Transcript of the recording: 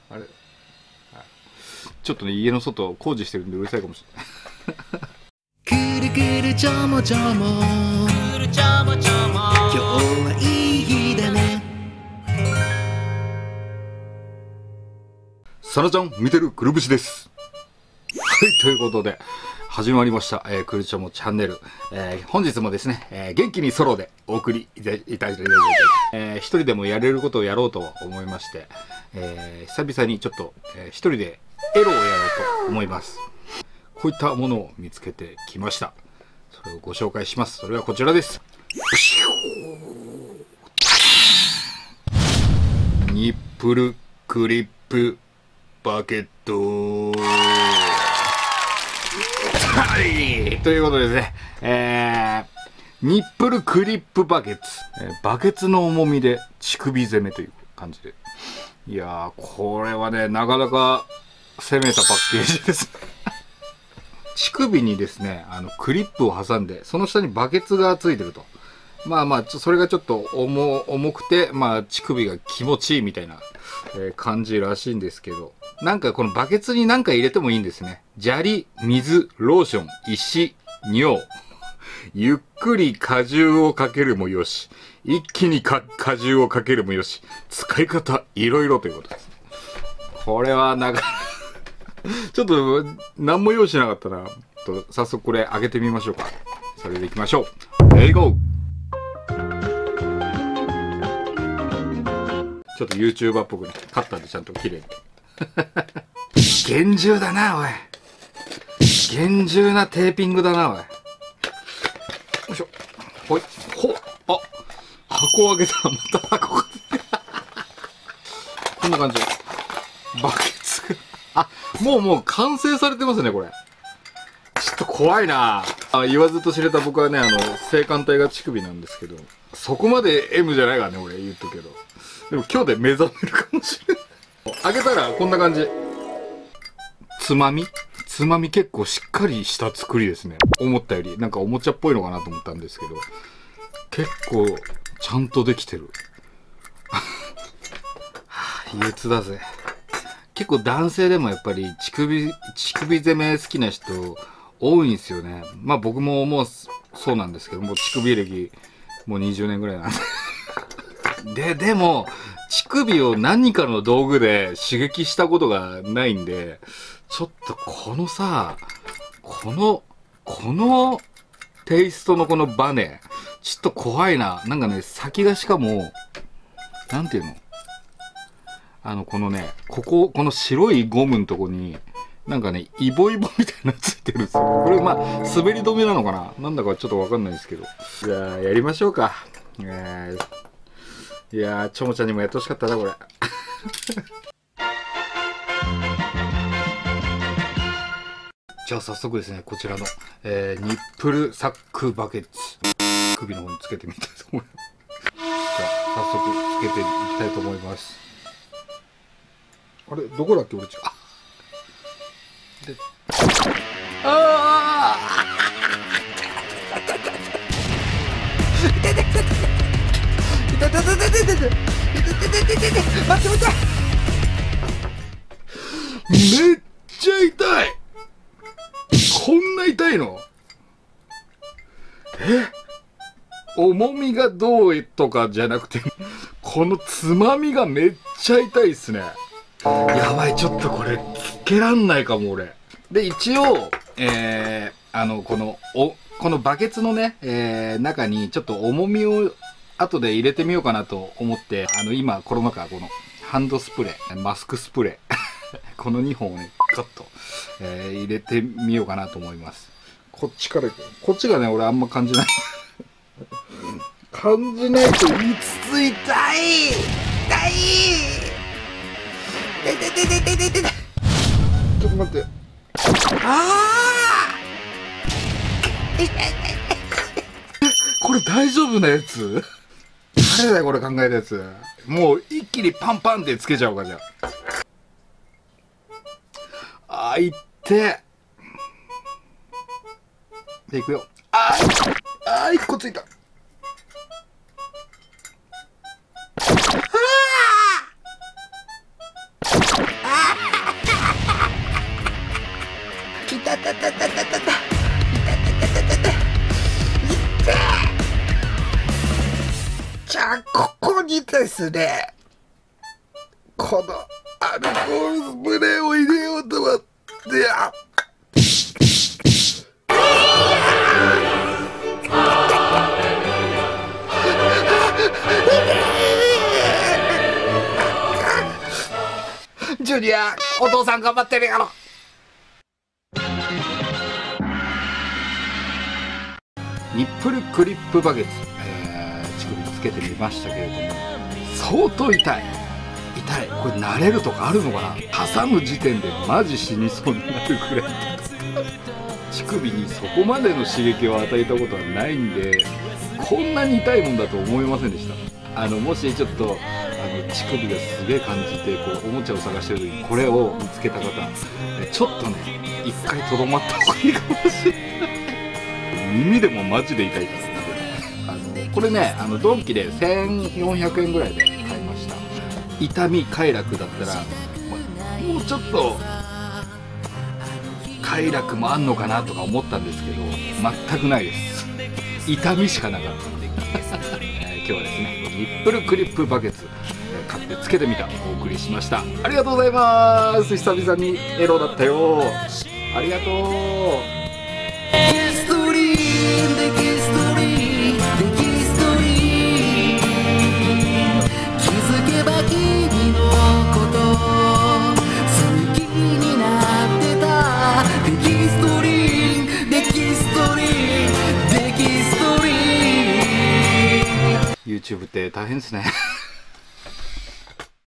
あれ、はい、ちょっとね、家の外工事してるんでうるさいかもしれない。くるくるちょもちょも、くるちょもちょも、今日はいい日だね。さなちゃん見てるくるぶしです。はい、ということで始まりました、くるちょもチャンネル。本日もですね、元気にソロでお送りいただいて、一人でもやれることをやろうと思いまして、久々にちょっと、一人でエロをやろうと思います。こういったものを見つけてきました。それをご紹介します。それはこちらです。ニップルクリップバケット。はい、ということでですね、ニップルクリップバケツ、バケツの重みで乳首攻めという感じで、いやー、これはね、なかなか攻めたパッケージです乳首にですね、クリップを挟んで、その下にバケツがついてると。まあまあ、それがちょっと重くて、まあ、乳首が気持ちいいみたいな、感じらしいんですけど、なんかこのバケツに何か入れてもいいんですね。砂利、水、ローション、石、尿。ゆっくり果汁をかけるもよし、一気に果汁をかけるもよし、使い方いろいろということです。これはなんかちょっと何も用意しなかったな。早速これ開けてみましょうか。それでいきましょう。レイゴー。ちょっと YouTuber っぽくね、カッターでちゃんと綺麗に。厳重だな、おい。厳重なテーピングだな、おい。よいしょ。ほい。ほっ。あ、箱を開けたらまた箱が。こんな感じ。バケツ。あ、もう完成されてますね、これ。ちょっと怖いな。言わずと知れた僕はね、性感帯が乳首なんですけど、そこまで M じゃないからね、俺言っとくけど。でも今日で目覚めるかもしれない。開けたらこんな感じ。つまみ結構しっかりした作りですね。思ったより。なんかおもちゃっぽいのかなと思ったんですけど、結構ちゃんとできてる。はぁ、憂鬱だぜ。結構男性でもやっぱり乳首攻め好きな人多いんですよね。まあ僕ももうそうなんですけど、もう乳首歴もう20年ぐらいなんで。でも、乳首を何かの道具で刺激したことがないんで、ちょっとこのさ、このテイストのこのバネ、ちょっと怖いな。なんかね、先がしかも、なんていうの？このね、この白いゴムのとこに、なんかね、イボイボみたいなのついてるんですよ。これまあ、滑り止めなのかな？なんだかちょっとわかんないですけど。じゃあ、やりましょうか。いやー、ちょもちゃんにもやってほしかったな、これ。じゃあ早速ですね、こちらの、ニップルサックバケツ、首の方につけてみたいと思います。じゃあ早速つけていきたいと思います。あれ、どこだっけ、俺違う。で、待って。めっちゃ痛い。こんな痛いの？重みがどうとかじゃなくて、このつまみがめっちゃ痛いっすね。やばい、ちょっとこれつけらんないかも俺。で、一応、このバケツのね、中にちょっと重みを後で入れてみようかなと思って、今、この中、この、ハンドスプレー、マスクスプレー、この2本をね、カッと、入れてみようかなと思います。こっちがね、俺あんま感じない。感じないと言いつつ痛い。ちょっと待って。これ大丈夫なやつ？誰だよこれ考えたやつ。もう一気にパンパンってつけちゃおうか、じゃあ。いって。で、いくよ。一個ついた。 ですね、このアルコールスプレーを入れようと思って、ジュニア、お父さん頑張ってるやろ。ニップルクリップバケツ、乳首つけてみましたけれども、相当痛い。これ慣れるとかあるのかな。挟む時点でマジ死にそうになるくらい乳首にそこまでの刺激を与えたことはないんで、こんなに痛いもんだと思いませんでした。もしちょっと乳首がすげえ感じてこうおもちゃを探してる時にこれを見つけた方、ちょっとね一回とどまった方がいいかもしれない。耳でもマジで痛いから、これねドンキで1400円ぐらいで買いました。痛み快楽だったらもうちょっと快楽もあんのかなとか思ったんですけど、全くないです。痛みしかなかったので今日はですねニップルクリップバケツ買ってつけてみたお送りしました。ありがとうございます。久々にエロだったよ。ありがとう。YouTube って大変ですね